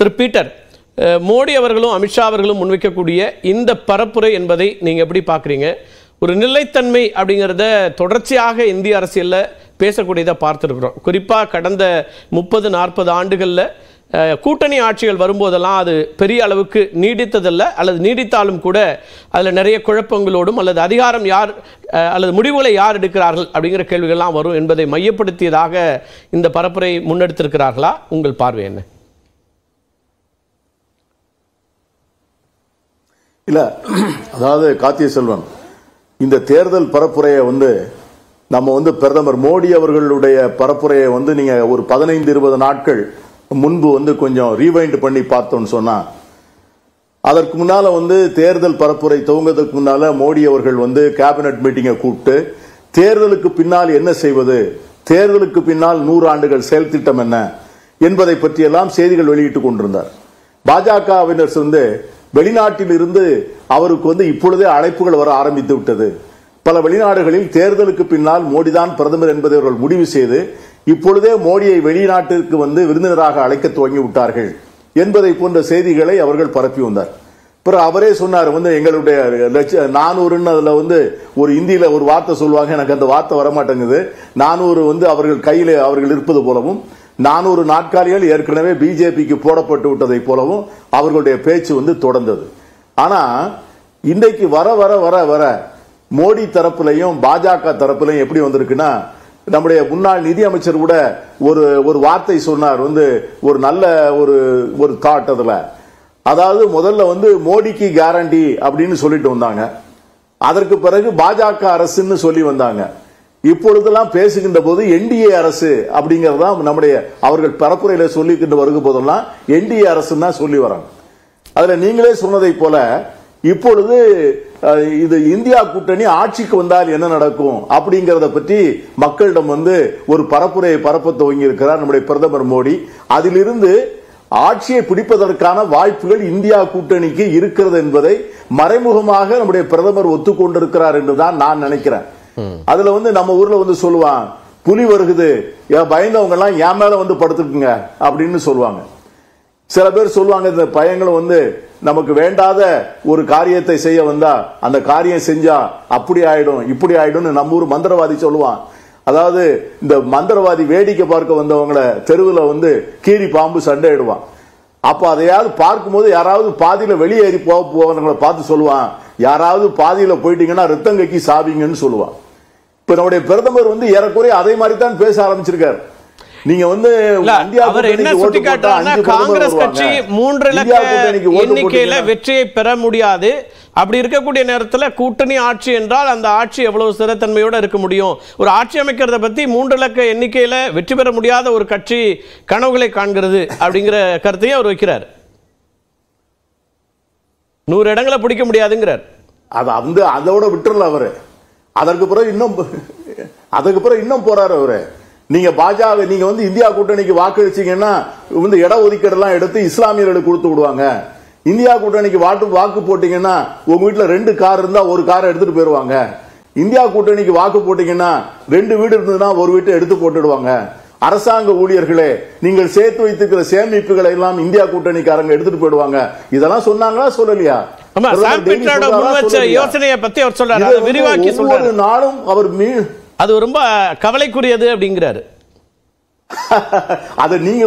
திரு Peter, Modi அவர்களும் அமித்ஷா அவர்களும் முன்வைக்கக்கூடிய இந்த பரப்புரை என்பதை நீங்கள் எப்படி பார்க்குறீங்க? ஒரு நிலைத்தன்மை அப்படிங்கிறத தொடர்ச்சியாக இந்திய அரசியலில் பேசக்கூடியதை பார்த்துருக்குறோம். குறிப்பாக கடந்த 30-40 ஆண்டுகளில் கூட்டணி ஆட்சிகள் வரும்போதெல்லாம் அது பெரிய அளவுக்கு நீடித்ததில்லை, அல்லது நீடித்தாலும் கூட அதில் நிறைய குழப்பங்களோடும் அல்லது அதிகாரம் யார் அல்லது முடிவுகளை யார் எடுக்கிறார்கள் அப்படிங்கிற கேள்விகள்லாம் வரும் என்பதை மையப்படுத்தியதாக இந்த பரப்புரை முன்னெடுத்திருக்கிறார்களா? உங்கள் பார்வை என்ன? இல்ல, அதாவது கார்த்திகை செல்வன், இந்த தேர்தல் பரப்புரையை நம்ம பிரதமர் மோடி அவர்களுடைய பரப்புரையை நீங்க ஒரு 15-20 நாட்கள் முன்பு கொஞ்சம் ரீவைண்ட் பண்ணி பார்த்தோம்னு சொன்னா, அதற்கு முன்னால தேர்தல் பரப்புரை துவங்குவதற்கு முன்னால மோடி அவர்கள் கேபினட் மீட்டிங்கை கூப்பிட்டு தேர்தலுக்கு பின்னால் என்ன செய்வது, தேர்தலுக்கு பின்னால் 100 ஆண்டுகள் செயல் திட்டம் என்ன என்பதை பற்றியெல்லாம் செய்திகள் வெளியிட்டுக் கொண்டிருந்தார். பாஜகவினர் வெளிநாட்டில் இருந்து அவருக்கு இப்பொழுதே அழைப்புகள் வர ஆரம்பித்து விட்டது. பல வெளிநாடுகளில் தேர்தலுக்கு பின்னால் மோடிதான் பிரதமர் என்பதை அவர்கள் முடிவு செய்து இப்பொழுதே மோடியை வெளிநாட்டிற்கு விருந்தினராக அழைக்க துவங்கி விட்டார்கள் என்பதை போன்ற செய்திகளை அவர்கள் பரப்பி வந்தார். பிறகு அவரே சொன்னார், எங்களுடைய 400 அதுல ஒரு இந்தியில ஒரு வார்த்தை சொல்லுவாங்க, எனக்கு அந்த வார்த்தை வரமாட்டேங்குது. 400 அவர்கள் கையில அவர்கள் இருப்பது போலவும் 400 நாற்காலிகள் ஏற்கனவே பிஜேபிக்கு போடப்பட்டு விட்டதை போலவும் அவர்களுடைய பேச்சு தொடர்ந்தது. ஆனா இன்றைக்கு வர வர வர வர மோடி தரப்புலையும் பாஜக தரப்புலையும் எப்படி வந்திருக்குன்னா, நம்முடைய முன்னாள் நிதி அமைச்சர் கூட ஒரு வார்த்தை சொன்னார், ஒரு நல்ல ஒரு தாட். அதுல அதாவது முதல்ல மோடிக்கு கேரண்டி அப்படின்னு சொல்லிட்டு வந்தாங்க, அதற்கு பிறகு பாஜக அரசுன்னு சொல்லி வந்தாங்க. இப்பொழுதெல்லாம் பேசுகின்ற போது என்டிஏ அரசு அப்படிங்கறதான் நம்முடைய அவர்கள் பரப்புரையில சொல்லிக்கிட்டு வருகும் போதெல்லாம் என்டிஏ அரசுன்னு தான் சொல்லி வராங்க. அதுல நீங்களே சொன்னதை போல இப்பொழுது இது இந்தியா கூட்டணி ஆட்சிக்கு வந்தால் என்ன நடக்கும் அப்படிங்கறத பற்றி மக்களிடம் ஒரு பரப்புரையை பரப்ப துவங்கி இருக்கிறார் நம்முடைய பிரதமர் மோடி. அதிலிருந்து ஆட்சியை பிடிப்பதற்கான வாய்ப்புகள் இந்தியா கூட்டணிக்கு இருக்கிறது என்பதை மறைமுகமாக நம்முடைய பிரதமர் ஒத்துக்கொண்டிருக்கிறார் என்றுதான் நான் நினைக்கிறேன். அதுல நம்ம ஊர்ல சொல்லுவான், புலி வருகுது, பயந்தவங்க எல்லாம் என் மேல படுத்துக்குங்க அப்படின்னு சொல்லுவாங்க. சில பேர் சொல்லுவாங்க, இந்த பையங்களும் நமக்கு வேண்டாத ஒரு காரியத்தை செய்ய வந்தா அந்த காரியம் செஞ்சா அப்படி ஆயிடும் இப்படி ஆயிடும் நம்ம ஊர் மந்திரவாதி சொல்லுவான். அதாவது இந்த மந்திரவாதி வேடிக்கை பார்க்க வந்தவங்களை தெருவில் கீரி பாம்பு சண்டையிடுவான். அப்ப அதையாவது பார்க்கும்போது யாராவது பாதியில வெளியேறி போவங்களை பார்த்து சொல்லுவான், யாராவது பாதியில போயிட்டீங்கன்னா ரத்தங்கைக்கு சாவிங்கன்னு சொல்லுவான். இப்ப நம்முடைய பிரதமர் ஏறக்குறைய அதே மாதிரி தான் பேச ஆரம்பிச்சிருக்காரு. நீங்க அவர் என்ன சுட்டிக்காட்டுறாருன்னா, காங்கிரஸ் கட்சி 3 இலக்க எண்ணிக்கையில வெற்றியை பெற முடியாது. அப்படி இருக்கக்கூடிய நேரத்தில் கூட்டணி ஆட்சி என்றால் அந்த ஆட்சி எவ்வளவு ஸ்திரத்தன்மையோட இருக்க முடியும்? ஒரு ஆட்சி அமைக்கிறத பத்தி 3 இலக்க எண்ணிக்கையில வெற்றி பெற முடியாத ஒரு கட்சி கனவுகளை காண்கிறது அப்படிங்கிற கருத்தையும் அவர் வைக்கிறார். 100 இடங்களை பிடிக்க முடியாதுங்கிறார். அதோட விட்டுறல அவரு. அதற்கு பிறகு இன்னும் போறாரு அவரு. நீங்க பாஜக நீங்க இந்தியா கூட்டணிக்கு வாக்களிச்சீங்கன்னா இட ஒதுக்கீடு எல்லாம் எடுத்து இஸ்லாமியர்களுக்கு கொடுத்து விடுவாங்க. இந்தியா கூட்டணிக்கு வாக்கு போட்டீங்கன்னா உங்க வீட்டுல 2 கார் இருந்தா ஒரு காரை எடுத்துட்டு போயிருவாங்க. இந்தியா கூட்டணிக்கு வாக்கு போட்டீங்கன்னா 2 வீடு இருந்ததுன்னா ஒரு வீட்டை எடுத்து போட்டுடுவாங்க. அரசாங்க ஊழியர்களே, நீங்கள் சேர்த்து வைத்திருக்கிற சேமிப்புகளை எல்லாம் இந்தியா கூட்டணிக்காரங்க எடுத்துட்டு போயிடுவாங்க. இதெல்லாம் சொன்னாங்களா சொல்லலையா? யோசனையை பத்தி அவர் சொல்றாரு, விரிவாக்கி சொல்றாரு. நாளும் அவர் அது ரொம்ப கவலைக்குரியது அப்படிங்கிறாரு. அதை நீங்க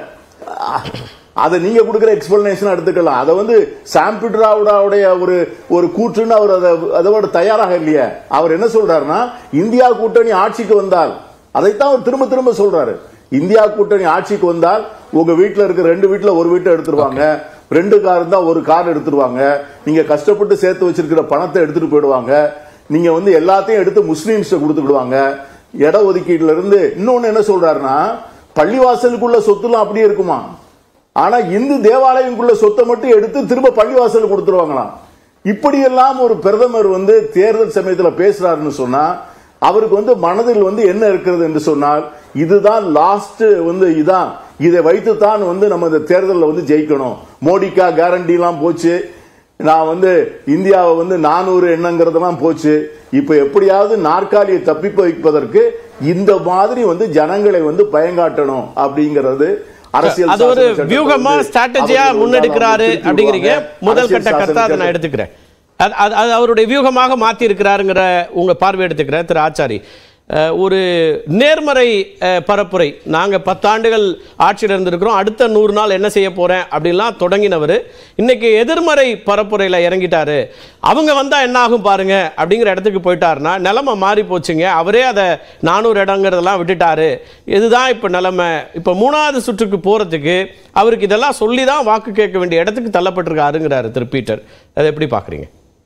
கொடுக்கிற எக்ஸ்பிளனேஷன் எடுத்துக்கலாம். அதை சாம் பிட்ராவுடைய ஒரு கூற்றுன்னு அவர் அதோட தயாராக இல்லையா? அவர் என்ன சொல்றாருன்னா, இந்தியா கூட்டணி ஆட்சிக்கு வந்தால், அதைத்தான் அவர் திரும்ப திரும்ப சொல்றாரு, இந்தியா கூட்டணி ஆட்சிக்கு வந்தால் உங்க வீட்டுல இருக்க 2 வீட்டுல ஒரு வீட்டை எடுத்துருவாங்க, 2 கார் இருந்தா ஒரு கார் எடுத்துருவாங்க, நீங்க கஷ்டப்பட்டு சேர்த்து வச்சிருக்கிற பணத்தை எடுத்துட்டு போயிடுவாங்க, நீங்க எல்லாத்தையும் எடுத்து முஸ்லீம்ஸ் கொடுத்துடுவாங்க. இட ஒதுக்கீட்டுல இருந்து இன்னொன்னு என்ன சொல்றாருன்னா, பள்ளிவாசலுக்குள்ள சொத்துலாம் அப்படியே இருக்குமா, ஆனா இந்து தேவாலயங்களுக்குள்ள சொத்தை மட்டும் எடுத்து திரும்ப பள்ளிவாசல் கொடுத்துருவாங்களாம். இப்படியெல்லாம் ஒரு பிரதமர் தேர்தல் சமயத்தில் பேசுறாருன்னு சொன்னா அவருக்கு மனதில் என்ன இருக்கிறது என்று சொன்னால், இதுதான் லாஸ்ட் இதான், இதை வைத்துத்தான் நம்ம இந்த தேர்தலில் ஜெயிக்கணும். மோடிக்கா கேரண்டி எல்லாம் போச்சு, நான் இந்தியாவை 400 எண்ணங்கிறதெல்லாம் போச்சு. இப்ப எப்படியாவது நாற்காலியை தப்பி வைப்பதற்கு இந்த மாதிரி ஜனங்களை பயங்காட்டணும் அப்படிங்கிறது அரசியல் அது ஒரு வியூகமா ஸ்ட்ராட்டஜியா முன்னெடுக்கிறாரு அப்படிங்கிறீங்க. முதல் கட்ட கருத்தை அதை நான் எடுத்துக்கிறேன். அது அவருடைய வியூகமாக மாற்றி இருக்கிறாருங்கிற உங்க பார்வை எடுத்துக்கிறேன். திரு ஆச்சாரி, ஒரு நேர்மறை பரப்புரை, நாங்கள் 10 ஆண்டுகள் ஆட்சியில் இருந்திருக்கிறோம், அடுத்த 100 நாள் என்ன செய்ய போறேன் அப்படின்லாம் தொடங்கினவர் இன்னைக்கு எதிர்மறை பரப்புரையில் இறங்கிட்டாரு. அவங்க வந்தால் என்ன ஆகும் பாருங்க அப்படிங்கிற இடத்துக்கு போயிட்டாருன்னா நிலைமை மாறி போச்சுங்க. அவரே அதை 400 இடங்கிறதெல்லாம் விட்டுட்டாரு. இதுதான் இப்போ நிலைமை. இப்போ 3வது சுற்றுக்கு போகிறதுக்கு அவருக்கு இதெல்லாம் சொல்லி தான் வாக்கு கேட்க வேண்டிய இடத்துக்கு தள்ளப்பட்டிருக்காருங்கிறாரு திரு பீட்டர். அதை எப்படி பார்க்குறீங்க?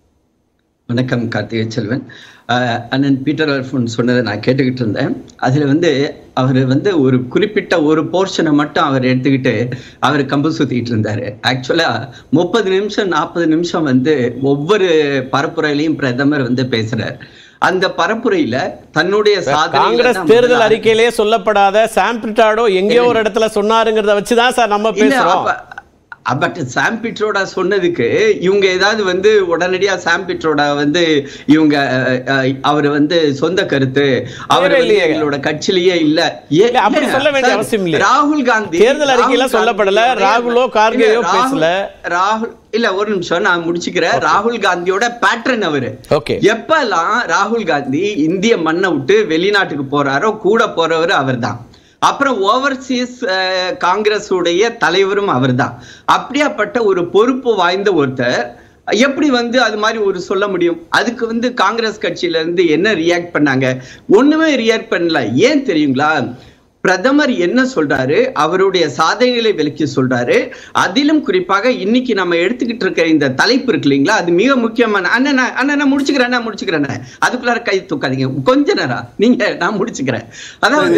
வணக்கம் கார்த்திகை செல்வன். அண்ணன் பீட்டர் அல்ஃபோன்ஸ் சொன்னதை நான் கேட்டுக்கிட்டு இருந்தேன். அதில் அவர் ஒரு குறிப்பிட்ட ஒரு போர்ஷனை மட்டும் அவர் எடுத்துக்கிட்டு அவர் கம்பு சுத்திட்டு இருந்தாரு. ஆக்சுவலாக 30 நிமிஷம் 40 நிமிஷம் ஒவ்வொரு பரப்புரையிலையும் பிரதமர் பேசுறார். அந்த பரப்புரையில தன்னுடைய காங்கிரஸ் தேர்தல் அறிக்கையிலேயே சொல்லப்படாத சாம் பிட்ரோடா எங்கேயோ ஒரு இடத்துல சொன்னாருங்கிறத வச்சுதான் சார் நம்ம பேசுறோம். பட் சாம் பிட்ரோடா சொன்னதுக்கு இவங்க ஏதாவது உடனடியா சாம் பிட்ரோடா இவங்க அவர் சொந்த கருத்து அவர் எங்களோட கட்சியிலேயே இல்ல அப்படி சொல்ல வேண்டிய அவசியம் இல்லை. ராகுல் காந்தி தேர்தல் அறிக்கையில சொல்லப்படல, ராகுலோ கார்கேயோ பேசல. ராகுல் இல்ல, ஒரு நிமிஷம் நான் முடிச்சுக்கிறேன். ராகுல் காந்தியோட பேட்டர்ன் அவரு. எப்பெல்லாம் ராகுல் காந்தி இந்திய மண்ணை விட்டு வெளிநாட்டுக்கு போறாரோ கூட போறவர் அவர் தான். அப்புறம் ஓவர்சீஸ் காங்கிரஸ் உடைய தலைவரும் அவர் தான். அப்படியாப்பட்ட ஒரு பொறுப்பு வாய்ந்த ஒருத்தர் எப்படி அது மாதிரி ஒரு சொல்ல முடியும்? அதுக்கு காங்கிரஸ் கட்சியில இருந்து என்ன ரியாக்ட் பண்ணாங்க? ஒண்ணுமே ரியாக்ட் பண்ணல. ஏன் தெரியுங்களா? பிரதமர் என்ன சொல்றாரு, அவருடைய சாதனைகளை விளக்கி சொல்றாரு. அதிலும் குறிப்பாக இன்னைக்கு நம்ம எடுத்துக்கிட்டு இருக்க இந்த தலைப்பு இருக்கு இல்லைங்களா, அது மிக முக்கியமான. நான் முடிச்சுக்கிறேன். அதுக்குள்ளார கை தூக்காதீங்க, கொஞ்ச நேரம் நீங்க, நான் முடிச்சுக்கிறேன். அதாவது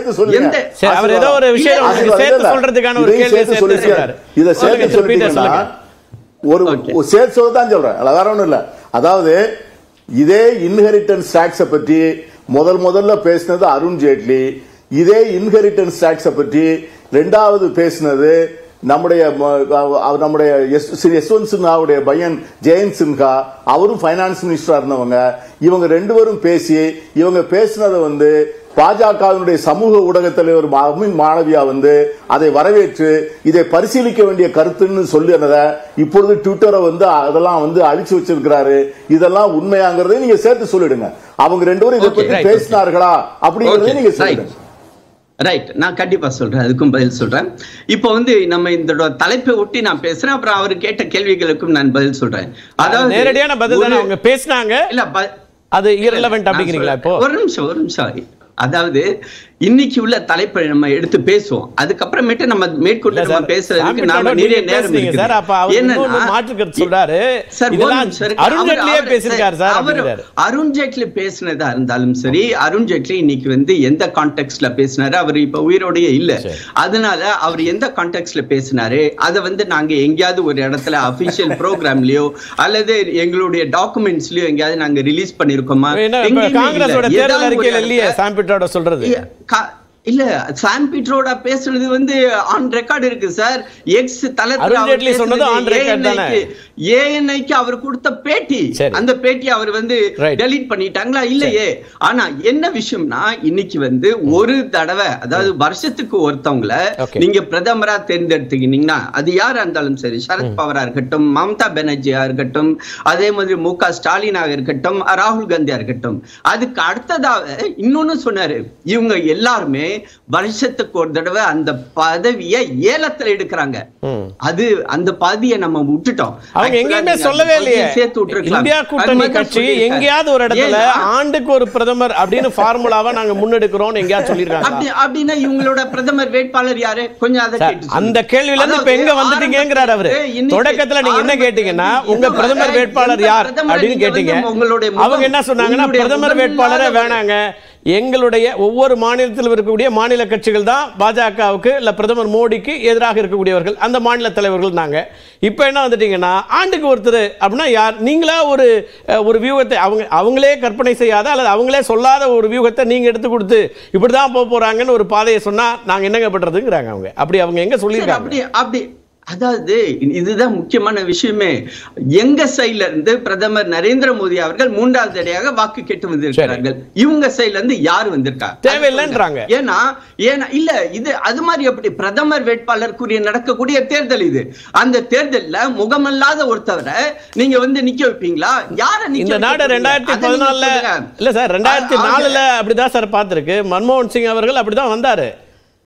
அவர் ஏதோ ஒரு விஷயம் சேர்த்து சொல்றதுக்கான ஒரு கேள்வி சேர்த்து இத சேர்த்து சொல்றீங்கன்னா ஒரு சேர்த்து சொல்லதான் சொல்றேன், வேற ஒண்ணும் இல்ல. அதாவது இதே இன்ஹெரிட்டன்ஸ் டாக்ஸை பற்றி முதல்ல பேசினது அருண் ஜேட்லி. இதே இன்ஹெரிட்டன்ஸ் டாக்ஸை பற்றி 2வது பேசினது நம்முடைய யஸ்வந்த் சின்ஹாவுடைய பையன் ஜெயந்த் சின்ஹா. அவரும் பைனான்ஸ் மினிஸ்டரா இருந்தவங்க. இவங்க 2 பேரும் பேசி இவங்க பேசினதை பாஜகவினுடைய சமூக ஊடக தலைவர் மாணவியா அதை வரவேற்று இதை பரிசீலிக்க வேண்டிய கருத்துன்னு சொல்லினதை இப்பொழுது ட்விட்டரை அதெல்லாம் அழிச்சு வச்சிருக்கிறாரு. இதெல்லாம் உண்மையாங்கிறதை நீங்க சேர்த்து சொல்லிடுங்க. அவங்க 2 பேரும் இதை பற்றி பேசினார்களா அப்படிங்கறதை நீங்க சொல்லிடுங்க. ரைட், நான் கண்டிப்பா சொல்றேன், அதுக்கும் பதில் சொல்றேன். இப்போ நம்ம இந்த தலைப்பை ஒட்டி நான் பேசுறேன், அப்புறம் அவர் கேட்ட கேள்விகளுக்கும் நான் பதில் சொல்றேன். அதாவது நேரடியான பதில் தானே அவங்க பேசினாங்க, இல்ல அது irrelevant அப்படிங்கிறீங்களா? இப்போ ஒரு நிமிஷம். அதாவது இன்னைக்கு உள்ள தலைப்பை நம்ம எடுத்து பேசுவோம், அதுக்கப்புறமேட்டு நம்ம மேற்கொண்டு நம்ம பேசுறதுக்கு நாம நிறைய நேரம் இருக்கு சார். அப்ப அவர் மாற்று கருத்து சொல்றாரு. அருண் ஜேட்லியே பேசிருக்காரு சார். அருண் ஜேட்லி பேசினதா இருந்தாலும் சரி, அருண் ஜேட்லி இன்னைக்கு எந்த கான்டெக்ட்ல பேசினாரு, அவர் இப்ப உயிரோடயே இல்ல. அதனால அவர் எந்த கான்டெக்ட்ல பேசினாரு அதை நாங்க எங்கேயாவது ஒரு இடத்துல அபிஷியல் ப்ரோக்ராம்லயோ அல்லது எங்களுடைய டாக்குமெண்ட்ஸ்லயோ எங்கேயாவது நாங்க ரிலீஸ் பண்ணிருக்கோமா? காங்கிரஸோட தேர்தல் அறிக்கையில இல்லையே சாம் பிட்ரோடா சொல்றது. இல்ல, சாம் பிட்ரோடா பேசுறது ஆன் ரெக்கார்ட் இருக்கு சார். எக்ஸ் தளத்துல சொன்னது ஆன் ரெக்கார்ட் தானே. ஏஎன்ஐக்கு அவர் கொடுத்த பேட்டி, அந்த பேட்டி அவர் டெலீட் பண்ணிட்டாங்களா? இல்லையே. ஆனா என்ன விஷயம்னா, இன்னைக்கு ஒரு தடவை, அதாவது வருஷத்துக்கு ஒருத்தவங்கள நீங்க பிரதமரா தேர்ந்தெடுத்துக்கிட்டீங்கன்னா அது யாரா இருந்தாலும் சரி, சரத் பவாரா இருக்கட்டும், மம்தா பானர்ஜியா இருக்கட்டும், அதே மாதிரி மு.க. ஸ்டாலினாக இருக்கட்டும், ராகுல் காந்தியா இருக்கட்டும், அதுக்கு அடுத்ததாக இன்னொன்னு சொன்னாரு, இவங்க எல்லாருமே வருஷத்துக்கு ஒரு தடவை அந்த பதவியை ஏலத்துல எடுக்கிறாங்க. அது அந்த பதவியை நம்ம விட்டுட்டோம். அவங்க எங்கேயுமே சொல்லவே இல்லையே. இந்தியா கூட்டணி கட்சி எங்கேயாவது ஒரு இடத்துல ஆண்டுக்கு ஒரு பிரதமர் அப்படின்னு ஃபார்முலாவை நாங்க முன்னெடுக்கிறோம் எங்கேயாவது சொல்லிருக்காங்க. அப்படின்னா இவங்களோட பிரதமர் வேட்பாளர் யாரு? கொஞ்சம் அதை கேட்டு அந்த கேள்வியில இருந்து இப்ப எங்க வந்துட்டீங்கிறார் அவரு. தொடக்கத்துல நீங்க என்ன கேட்டீங்கன்னா உங்க பிரதமர் வேட்பாளர் யார் அப்படின்னு கேட்டீங்க. அவங்க என்ன சொன்னாங்கன்னா பிரதமர் வேட்பாளரே வேணாங்க, எங்களுடைய ஒவ்வொரு மாநிலத்தில் இருக்கக்கூடிய மாநில கட்சிகள் தான் பாஜகவுக்கு இல்ல பிரதமர் மோடிக்கு எதிராக இருக்கக்கூடியவர்கள், அந்த மாநில தலைவர்கள் நாங்க. இப்ப என்ன வந்துட்டீங்கன்னா ஆண்டுக்கு ஒருத்தர் அப்படின்னா யார்? நீங்களா ஒரு வியூகத்தை அவங்களே கற்பனை செய்யாத அல்லது அவங்களே சொல்லாத ஒரு வியூகத்தை நீங்க எடுத்து கொடுத்து இப்படிதான் போக போறாங்கன்னு ஒரு பாதையை சொன்னா நாங்க என்னங்க பண்றதுங்கிறாங்க அவங்க. அப்படி அவங்க எங்க சொல்லியிருக்காங்க? அதாவது இதுதான் முக்கியமான விஷயமே. எங்க சைட்ல இருந்து பிரதமர் நரேந்திர மோடி அவர்கள் 3வது தடையாக வாக்கு கேட்டு வந்திருக்கிறார்கள். இவங்க சைட்ல இருந்து யார் வந்திருக்கா? தேவையில்லைன்றாங்க. ஏன்னா இல்ல இது அது மாதிரி எப்படி பிரதமர் வேட்பாளருக்குரிய நடக்கக்கூடிய தேர்தல் இது. அந்த தேர்தல்ல முகமல்லாத ஒருத்தவரை நீங்க வந்து நிக்க வைப்பீங்களா? யார நிக்க? இந்த நாடு 2014 இல்ல சார் 2004 அப்படிதான் சார் பார்த்திருக்கு. மன்மோகன் சிங் அவர்கள் அப்படிதான் வந்தாரு.